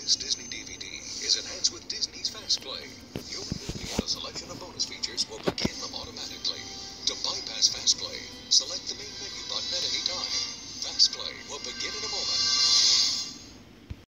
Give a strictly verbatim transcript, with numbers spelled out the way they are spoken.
This Disney D V D is enhanced with Disney's Fast Play. Your movie in a